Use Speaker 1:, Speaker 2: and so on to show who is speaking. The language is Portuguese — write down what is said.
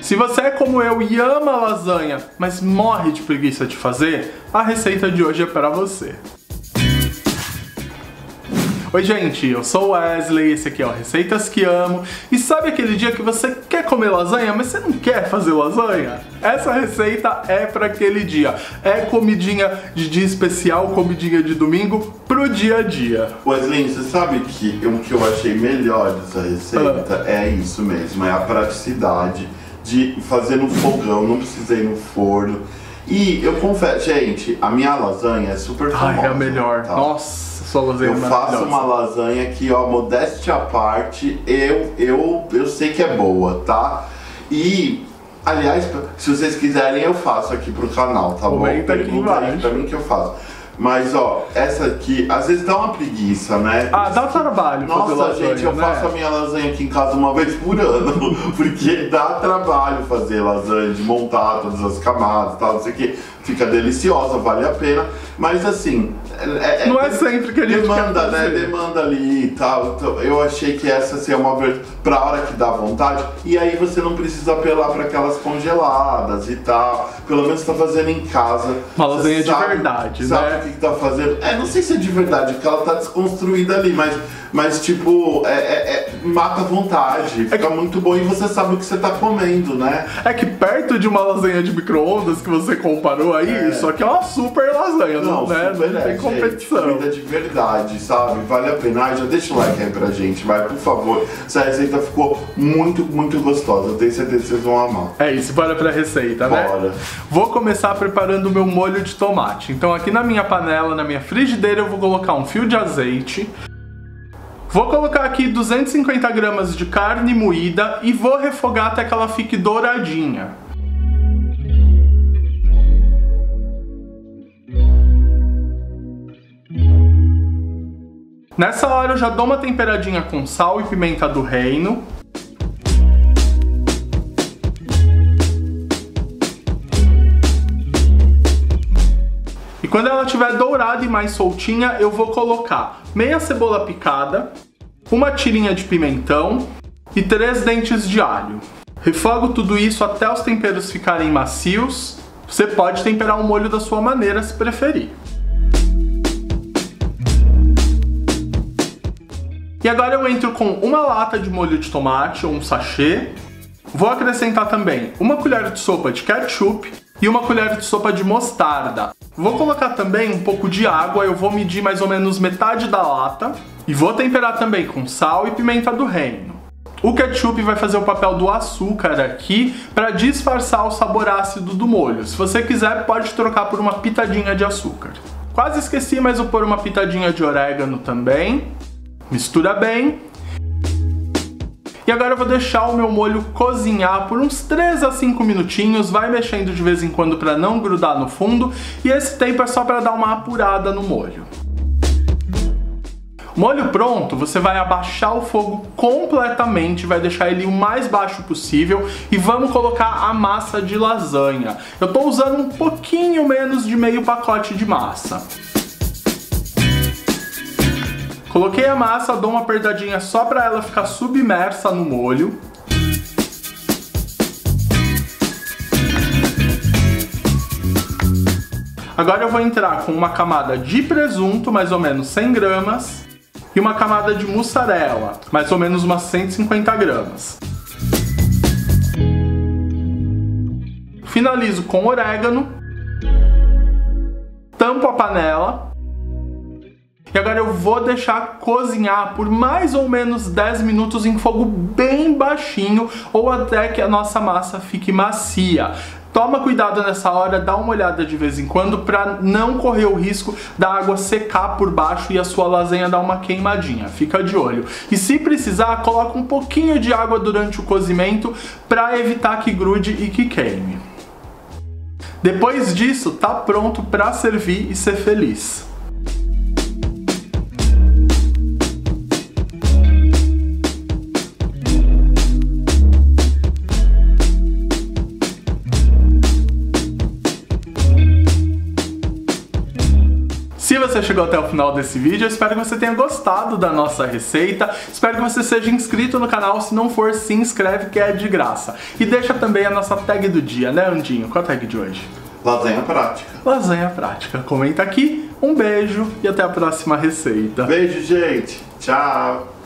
Speaker 1: Se você é como eu e ama lasanha, mas morre de preguiça de fazer, a receita de hoje é para você. Oi gente, eu sou o Wesley, esse aqui é o Receitas que Amo. E sabe aquele dia que você quer comer lasanha, mas você não quer fazer lasanha? Essa receita é para aquele dia. É comidinha de dia especial, comidinha de domingo pro dia a dia.
Speaker 2: Wesley, você sabe que o que eu achei melhor dessa receita é isso mesmo, é a praticidade de fazer no fogão, não precisa ir no forno. E eu confesso, gente, a minha lasanha é super famosa.
Speaker 1: Ai, é a melhor. Tá? Nossa.
Speaker 2: Eu faço uma lasanha que, ó, modéstia à parte, eu sei que é boa, tá? E, aliás, se vocês quiserem, eu faço aqui pro canal, tá bom?
Speaker 1: Comenta aqui embaixo
Speaker 2: pra mim que eu faço. Mas, ó, essa aqui, às vezes dá uma preguiça, né?
Speaker 1: Ah, dá trabalho.
Speaker 2: Nossa,
Speaker 1: fazer lasanha,
Speaker 2: gente, eu faço a minha lasanha aqui em casa uma vez por ano, porque dá trabalho fazer lasanha, de montar todas as camadas e tal, não sei o que. Fica deliciosa, vale a pena, mas assim...
Speaker 1: não é sempre que a gente
Speaker 2: demanda,
Speaker 1: quer fazer.
Speaker 2: Né? Demanda ali e tal. Então, eu achei que essa assim, é uma vez pra hora que dá vontade. E aí você não precisa apelar para aquelas congeladas e tal. Pelo menos tá fazendo em casa.
Speaker 1: Uma lasanha de verdade, né?
Speaker 2: Sabe o que tá fazendo? Não sei se é de verdade, porque ela tá desconstruída ali, mas tipo, mata a vontade. Fica muito bom e você sabe o que você tá comendo, né?
Speaker 1: É que perto de uma lasanha de micro-ondas que você comparou aí, só que é uma super lasanha,
Speaker 2: não,
Speaker 1: né?
Speaker 2: Super
Speaker 1: não tem competição.
Speaker 2: Gente, comida de verdade, sabe? Vale a pena. Já deixa o like aí pra gente, vai, por favor. Essa receita ficou muito, muito gostosa. Eu tenho certeza que vocês vão amar.
Speaker 1: É isso, bora pra receita, né?
Speaker 2: Bora.
Speaker 1: Vou começar preparando o meu molho de tomate. Então aqui na minha panela, na minha frigideira, eu vou colocar um fio de azeite. Vou colocar aqui 250 gramas de carne moída e vou refogar até que ela fique douradinha. Nessa hora eu já dou uma temperadinha com sal e pimenta do reino. E quando ela estiver dourada e mais soltinha, eu vou colocar meia cebola picada, uma tirinha de pimentão e 3 dentes de alho. Refogo tudo isso até os temperos ficarem macios. Você pode temperar o molho da sua maneira se preferir. E agora eu entro com uma lata de molho de tomate ou um sachê. Vou acrescentar também uma colher de sopa de ketchup e uma colher de sopa de mostarda. Vou colocar também um pouco de água, eu vou medir mais ou menos metade da lata. E vou temperar também com sal e pimenta do reino. O ketchup vai fazer o papel do açúcar aqui para disfarçar o sabor ácido do molho. Se você quiser, pode trocar por uma pitadinha de açúcar. Quase esqueci, mas vou pôr uma pitadinha de orégano também. Mistura bem. E agora eu vou deixar o meu molho cozinhar por uns 3 a 5 minutinhos. Vai mexendo de vez em quando para não grudar no fundo. E esse tempo é só para dar uma apurada no molho. Molho pronto, você vai abaixar o fogo completamente, vai deixar ele o mais baixo possível e vamos colocar a massa de lasanha. Eu tô usando um pouquinho menos de meio pacote de massa. Coloquei a massa, dou uma apertadinha só para ela ficar submersa no molho. Agora eu vou entrar com uma camada de presunto, mais ou menos 100 gramas, e uma camada de mussarela, mais ou menos umas 150 gramas. Finalizo com orégano, tampo a panela. E agora eu vou deixar cozinhar por mais ou menos 10 minutos em fogo bem baixinho ou até que a nossa massa fique macia. Toma cuidado nessa hora, dá uma olhada de vez em quando para não correr o risco da água secar por baixo e a sua lasanha dar uma queimadinha. Fica de olho. E se precisar, coloca um pouquinho de água durante o cozimento para evitar que grude e que queime. Depois disso, tá pronto para servir e ser feliz. Se você você chegou até o final desse vídeo, eu espero que você tenha gostado da nossa receita, espero que você seja inscrito no canal, se não for, se inscreve que é de graça. E deixa também a nossa tag do dia, né, Andinho? Qual a tag de hoje?
Speaker 2: Lasanha prática.
Speaker 1: Lasanha prática. Comenta aqui, um beijo e até a próxima receita.
Speaker 2: Beijo, gente. Tchau.